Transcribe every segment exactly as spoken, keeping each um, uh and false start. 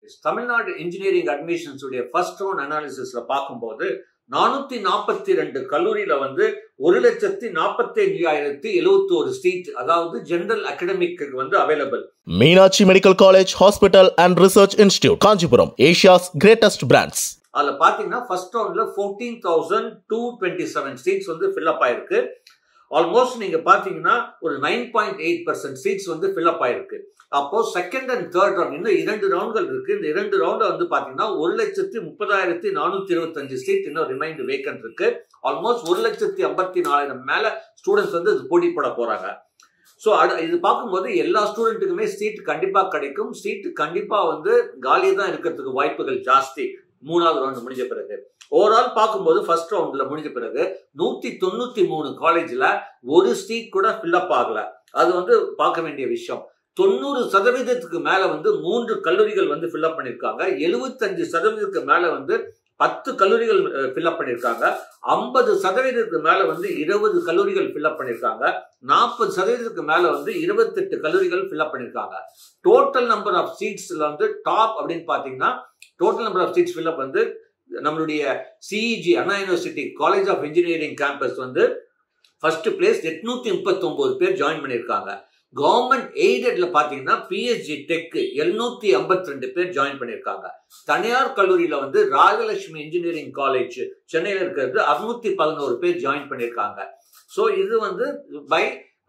Tamil Nadu engineering admissions உடைய first round அனாலிசிஸ்ல பார்க்கும்போது நானூத்தி நாற்பத்தி ரெண்டு கல்லூரியில வந்து ஒரு லட்சத்தி நாற்பத்தி ஐயாயிரத்தி எழுபத்தி ஒரு சீட் அதாவது ஜெனரல் அகாடமிக் வந்து available. Meenakshi medical college hospital and research institute Kanchipuram, Asia's greatest brands. அதுல பாத்தீங்கன்னா ஃபர்ஸ்ட் ரவுண்ட்ல fourteen thousand two twenty seven seats வந்து ஃபில்அப் ஆயிருக்கு. ஆல்மோஸ்ட் நீங்க பாத்தீங்கன்னா ஒரு nine point eight percent seats வந்து ஃபில்அப் ஆயிருக்கு. அப்போ செகண்ட் அண்ட் தேர்ட் ரவுண்ட் இன்னும் இரண்டு ரவுண்ட்கள் இருக்கு. இந்த இரண்டு ரவுண்ட்ல வந்து பாத்தீங்கன்னா ஒரு லட்சத்தி முப்பதாயிரத்தி நானூத்தி இருபத்தி அஞ்சு சீட் இன்னும் ரிமைண்ட் வேக்கன்ட் இருக்கு. ஆல்மோஸ்ட் ஒரு லட்சத்தி ஐம்பத்தி நாலாயிரம் மேல ஸ்டூடெண்ட்ஸ் வந்து இது போட்டி போட போறாங்க. ஸோ இது பார்க்கும்போது எல்லா ஸ்டூடெண்ட்டுக்குமே சீட் கண்டிப்பா கிடைக்கும். சீட் கண்டிப்பா வந்து காலியா தான் இருக்கிறதுக்கு வாய்ப்புகள் ஜாஸ்தி. மூணாவது ரவுண்ட் முடிஞ்ச பிறகு ஓவரால் பார்க்கும்போது ஃபர்ஸ்ட் ரவுண்ட்ல முடிஞ்ச பிறகு நூத்தி தொண்ணூத்தி மூணு காலேஜ்ல ஒரு சீட் கூட ஃபில்அப் ஆகல. அது வந்து பார்க்க வேண்டிய விஷயம். தொண்ணூறு சதவீதத்துக்கு மேல வந்து மூன்று கல்லூரிகள் வந்து ஃபில்அப் பண்ணிருக்காங்க. எழுபத்தஞ்சு சதவீதத்துக்கு மேல வந்து பத்து கல்லூரிகள் ஃபில்அப் பண்ணிருக்காங்க. ஐம்பது சதவீதத்துக்கு மேல வந்து இருபது கல்லூரிகள் ஃபில்அப் பண்ணிருக்காங்க. நாற்பது சதவீதத்துக்கு மேல வந்து இருபத்தி எட்டு கல்லூரிகள் ஃபில்அப் பண்ணிருக்காங்க. டோட்டல் நம்பர் ஆஃப் சீட்ஸ்ல வந்து டாப் அப்படின்னு பாத்தீங்கன்னா total number of seats fill up வந்து நம்மளுடைய CEG Anna university college of engineering campus வந்து ஃபர்ஸ்ட் பிளேஸ் எட்நூத்தி முப்பத்தி ஒன்பது பேர் ஜாயின் பண்ணிருக்காங்க. கவர்மெண்ட் எய்டட்ல பாத்தீங்கன்னா பிஎஸ்ஜி டெக் எழுநூத்தி ஐம்பத்தி ரெண்டு பேர் ஜாயின் பண்ணிருக்காங்க. தனியார் கல்லூரியில வந்து ராஜலட்சுமி இன்ஜினியரிங் காலேஜ் சென்னையில இருக்கிறது அறுநூத்தி பதினோரு பேர் ஜாயின் பண்ணிருக்காங்க. ஸோ இது வந்து by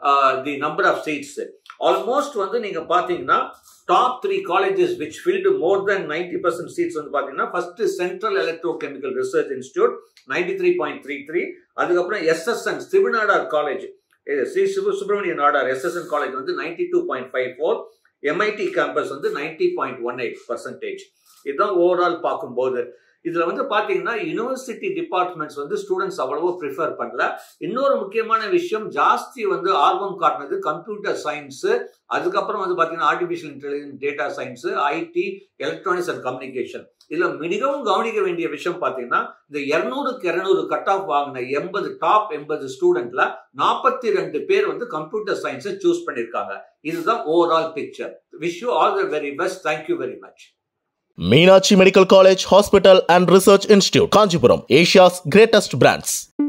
the number of seats. Almost வந்து நீங்க பாத்தீங்கன்னா top three colleges which filled more than ninety percent seats வந்து பாத்தீங்கன்னா first central electro chemical research institute ninety three point three three அதுக்கப்புறம் SSN Shiv Nadar college Sri Subramaniya Nadar SSN college வந்து ninety two point five four MIT campus வந்து ninety point one eight percentage. இதுதான் overall பார்க்கும்போது இதுல வந்து பாத்தீங்கன்னா யூனிவர்சிட்டி டிபார்ட்மெண்ட்ஸ் வந்து ஸ்டூடெண்ட்ஸ் அவ்வளவோ ப்ரிஃபர் பண்ணல. இன்னொரு முக்கியமான விஷயம் ஜாஸ்தி வந்து ஆர்வம் காட்டினது கம்ப்யூட்டர் சயின்ஸ், அதுக்கப்புறம் வந்து பாத்தீங்கன்னா artificial intelligence, data science, IT, electronics and communication. இதுல மிகவும் கவனிக்க வேண்டிய விஷயம் பாத்தீங்கன்னா இந்த இருநூறுக்கு இருநூறு கட் ஆஃப் வாங்கின எண்பது டாப் எண்பது ஸ்டூடெண்ட்ல நாற்பத்தி ரெண்டு பேர் வந்து கம்ப்யூட்டர் சயின்ஸை சூஸ் பண்ணிருக்காங்க. இதுதான் overall picture. Wish you all the very best. Thank you very much. Meenakshi medical college hospital and research institute Kanchipuram, Asia's greatest brands.